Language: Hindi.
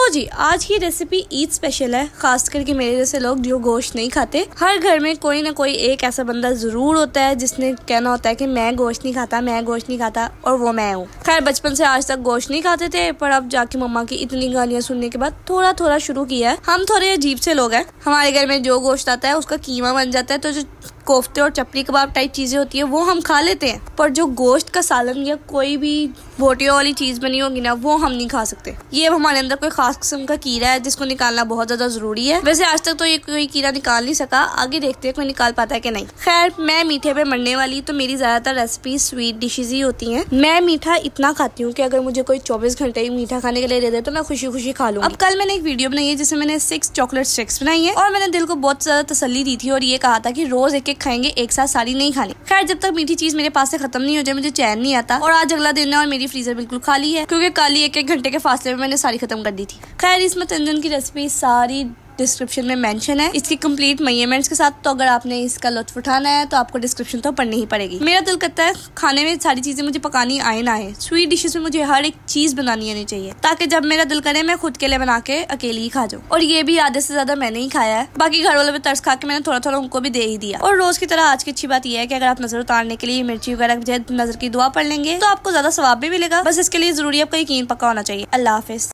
तो जी आज की रेसिपी ईद स्पेशल है, खास करके मेरे जैसे लोग जो गोश्त नहीं खाते। हर घर में कोई ना कोई एक ऐसा बंदा जरूर होता है जिसने कहना होता है कि मैं गोश्त नहीं खाता, मैं गोश्त नहीं खाता, और वो मैं हूँ। खैर बचपन से आज तक गोश्त नहीं खाते थे, पर अब जाके मम्मा की इतनी गालियाँ सुनने के बाद थोड़ा थोड़ा शुरू किया है। हम थोड़े अजीब से लोग हैं, हमारे घर में जो गोश्त आता है उसका कीमा बन जाता है, तो जो कोफ्ते और चपली कबाब टाइप चीजें होती है वो हम खा लेते हैं, पर जो गोश्त का सालन या कोई भी बोटियों वाली चीज बनी होगी ना, वो हम नहीं खा सकते। ये अब हमारे अंदर कोई खास किस्म का कीड़ा है जिसको निकालना बहुत ज्यादा जरूरी है। वैसे आज तक तो ये कोई कीड़ा निकाल नहीं सका, आगे देखते हैं कोई निकाल पाता है कि नहीं। खैर मैं मीठे पे मरने वाली, तो मेरी ज्यादातर रेसिपी स्वीट डिशेज ही होती हैं। मैं मीठा इतना खाती हूँ कि अगर मुझे कोई 24 घंटे ही मीठा खाने के लिए दे दे तो मैं खुशी खुशी खा लूँ। अब कल मैंने एक वीडियो बनाई है जिसमें मैंने 6 चॉकलेट स्टिक्स बनाई है, और मैंने दिल को बहुत ज्यादा तसल्ली दी थी और ये कहा था कि रोज एक एक खाएंगे, एक साथ सारी नहीं खानी। खैर जब तक मीठी चीज मेरे पास से खत्म नहीं हो जाए मुझे चैन नहीं आता। और आज अगला दिन है और मेरी फ्रीजर बिल्कुल खाली है, क्योंकि कल ही 1-1 घंटे के फासले में मैंने सारी खत्म कर दी थी। खैर इस मतंजन की रेसिपी सारी डिस्क्रिप्शन में मेंशन है, इसकी कंप्लीट मेजरमेंट्स के साथ। तो अगर आपने इसका लुत्फ उठाना है तो आपको डिस्क्रिप्शन तो पढ़नी ही पड़ेगी। मेरा दिल करता है खाने में सारी चीजें मुझे पकानी आए ना आए, स्वीट डिशेस में मुझे हर एक चीज बनानी आनी चाहिए, ताकि जब मेरा दिल करे मैं खुद के लिए बना के अकेली ही खा जाऊँ। और ये भी आधे से ज्यादा मैंने ही खाया है, बाकी घर वालों पे तरस खा के मैंने थोड़ा थोड़ा उनको भी दे ही दिया। और रोज की तरह आज की अच्छी बात यह है कि अगर आप नजर उतारने के लिए मिर्ची वगैरह नजर की दुआ पढ़ लेंगे तो आपको ज्यादा सवाब भी मिलेगा। बस इसके लिए जरूरी आपका यकीन पक्का होना चाहिए। अल्लाह हाफिज।